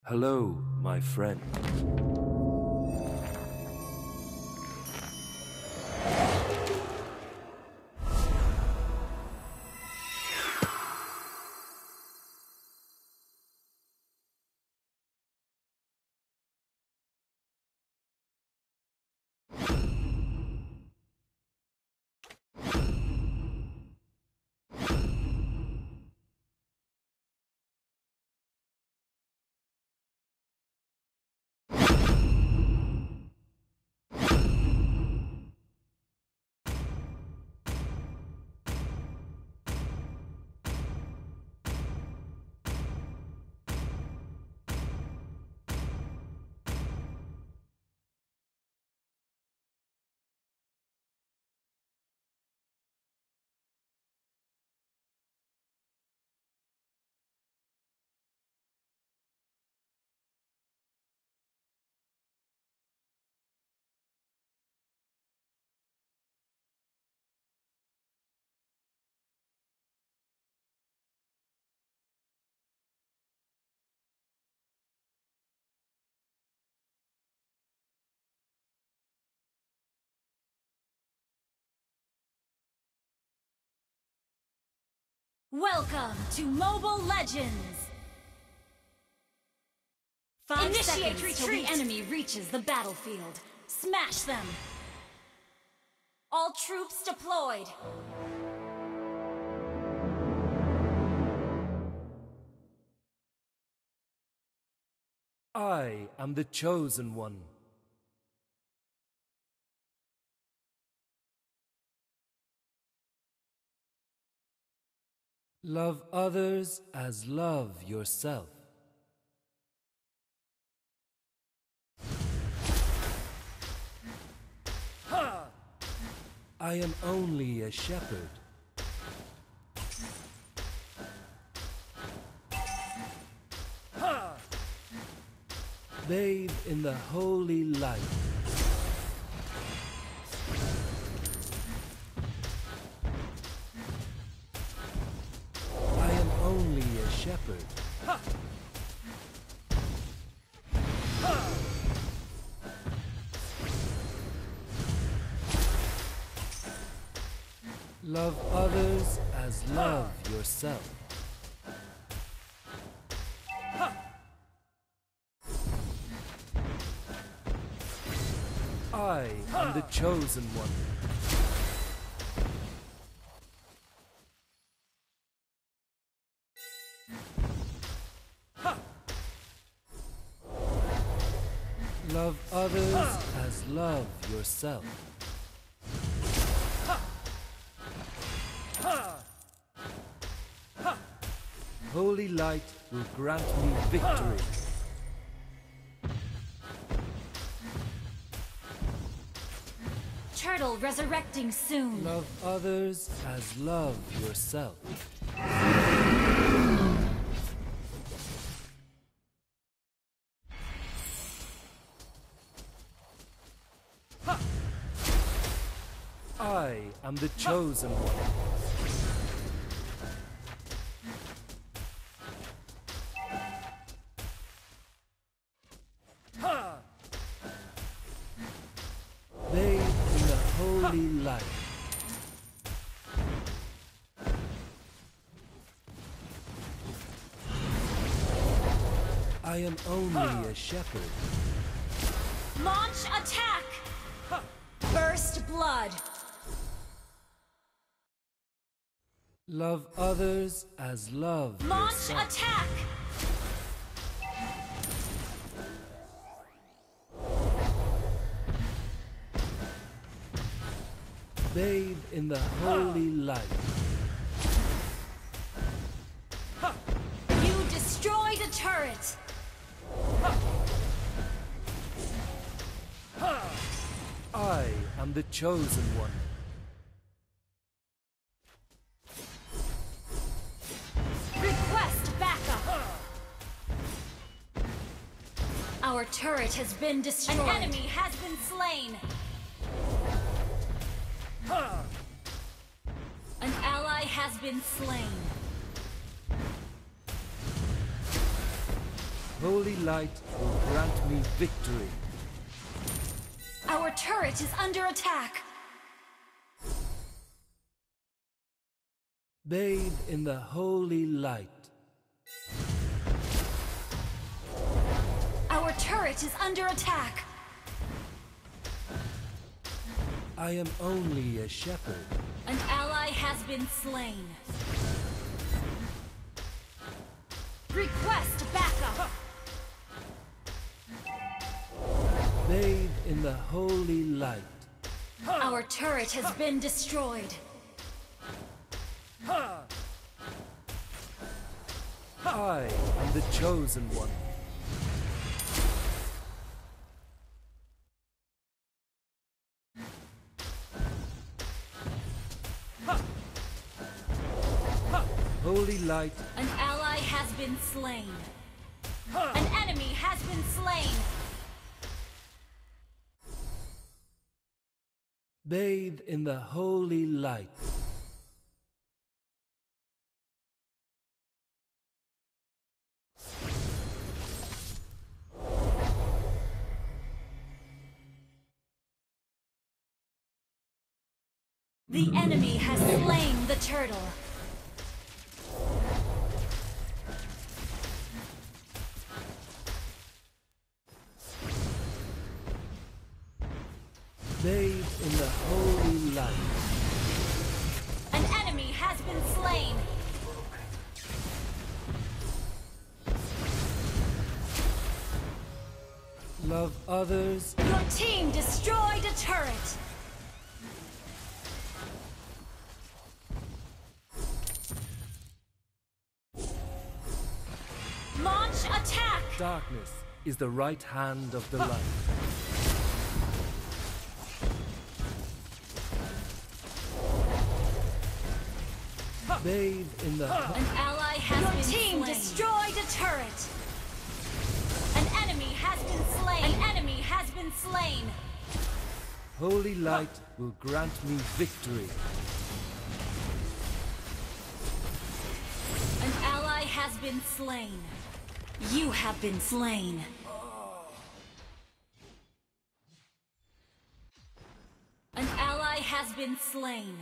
Hello, my friend. Welcome to Mobile Legends! Initiate seconds retreat till the enemy reaches the battlefield. Smash them! All troops deployed! I am the chosen one. Love others as love yourself. Ha! I am only a shepherd. Ha! Bathe in the holy light. Only a shepherd. Ha! Ha! Love others as love yourself. Ha! I am the chosen one. Love others as love yourself. Holy light will grant me victory. Turtle resurrecting soon. Love others as love yourself. I am the chosen one. Ha! Bathe in the holy light. I am only a shepherd. Launch attack! Burst blood! Love others as love Launch yourself. attack! Bathe in the holy light. You destroyed a turret! I am the chosen one. Request backup! Our turret has been destroyed. An enemy has been slain. An ally has been slain. holy light will grant me victory. Our turret is under attack. Bathe in the holy light. Our turret is under attack. I am only a shepherd. An ally has been slain. Request backup. Bathe in the holy light. Our turret has been destroyed. I am the chosen one. Holy light. An ally has been slain. An enemy has been slain. Bathe in the holy light. The enemy has slain the turtle. Bathe in the holy light. An enemy has been slain. Love others. Your team destroyed a turret. Launch attack. Darkness is the right hand of the light. Bathe in the An ally has been slain. Your team destroyed a turret. An enemy has been slain. An enemy has been slain. holy light will grant me victory. An ally has been slain. You have been slain. An ally has been slain.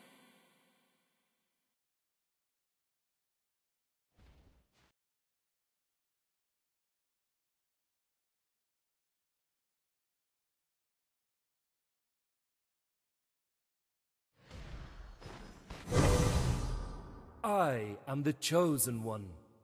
I am the chosen one.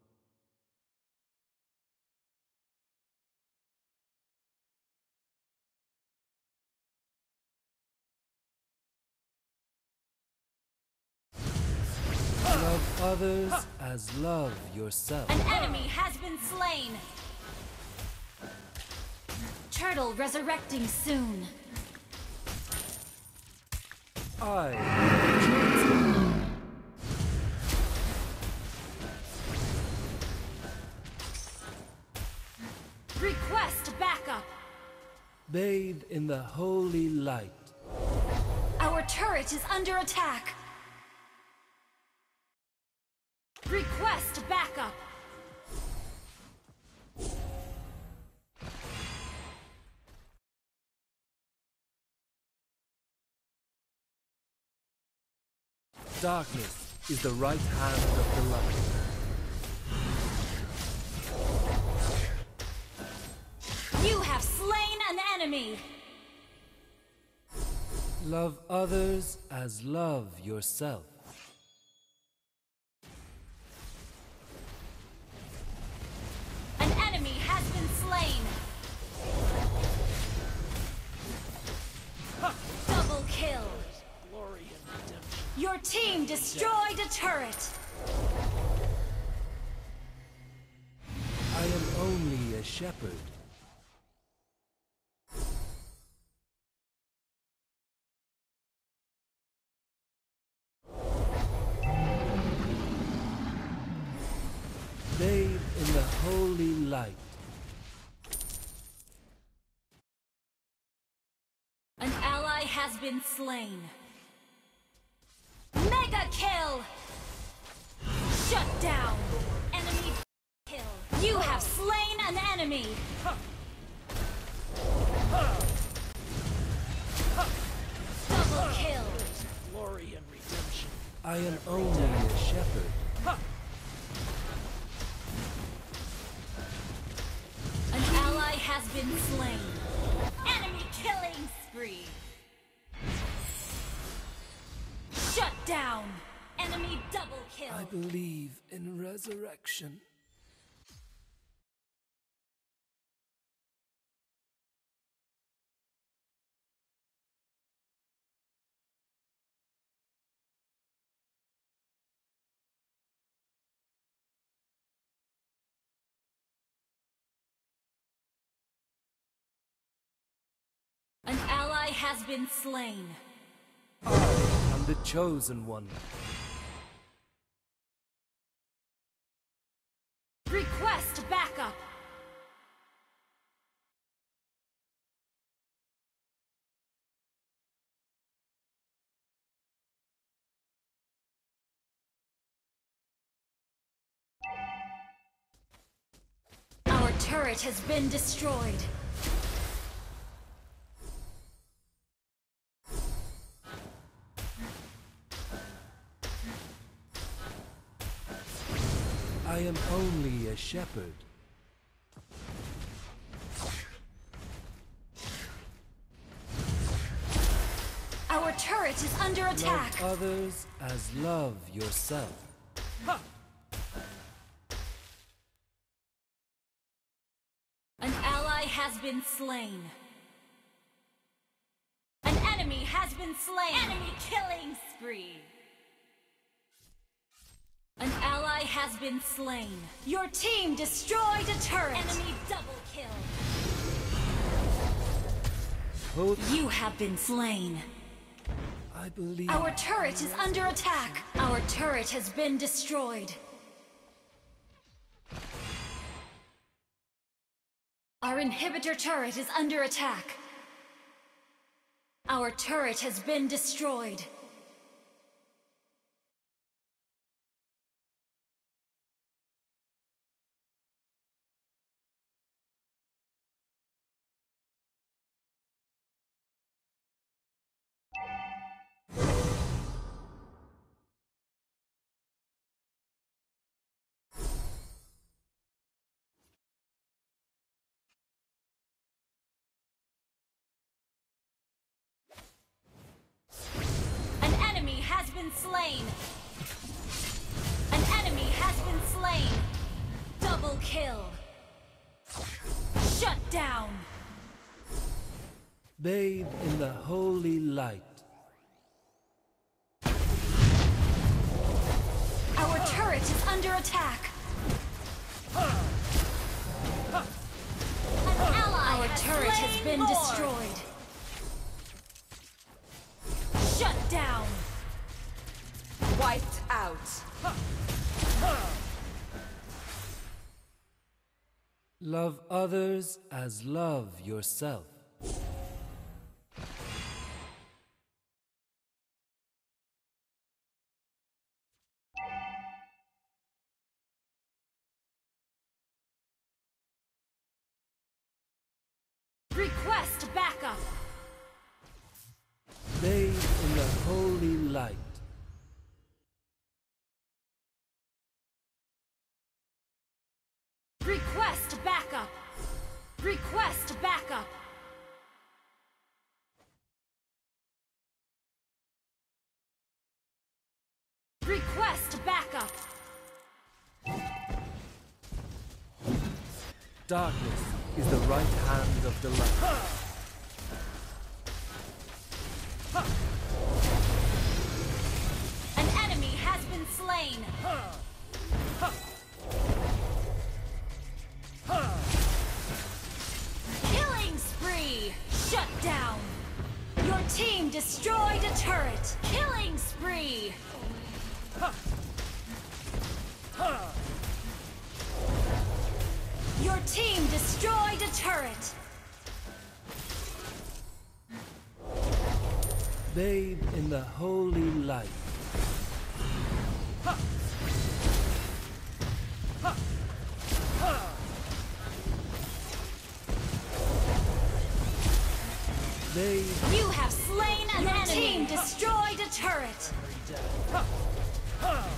Love others as love yourself. An enemy has been slain. Turtle resurrecting soon. I am the chosen one. Request backup. Bathe in the holy light. Our turret is under attack. Request backup. Darkness is the right hand of the light. You have slain an enemy. Love others as love yourself. An enemy has been slain. Double kill. Your team destroyed a turret. I am only a shepherd. Bathe in the holy light. An ally has been slain. Mega kill! Shut down! Enemy kill. You have slain enemy! Double kill! Glory and redemption. I am only a shepherd. An ally has been slain. Enemy killing spree. Shut down. Enemy double kill. I believe in resurrection. An ally has been slain. I'm the chosen one. Request backup. Our turret has been destroyed. I am only a shepherd. Our turret is under attack. Love others as love yourself. An ally has been slain. An enemy has been slain. Enemy killing spree. An ally has been slain. Your team destroyed a turret. Enemy double kill. Both You have been slain. I believe. Our turret is under attack. Our turret has been destroyed. Our inhibitor turret is under attack. Our turret has been destroyed. An enemy has been slain. An enemy has been slain. Double kill. Shut down. Bathe in the holy light. Our turret is under attack. An ally Our turret has been destroyed. Shut down. Wiped out. Love others as love yourself. Request backup. Bathe in the holy light. Request backup. Request backup. Request backup. Darkness is the right hand of the light. An enemy has been slain. Killing spree. Shut down. Your team destroyed a turret. Killing spree. Your team destroyed a turret. Bathe in the holy light. They You have slain an enemy. Team destroyed a turret. Death.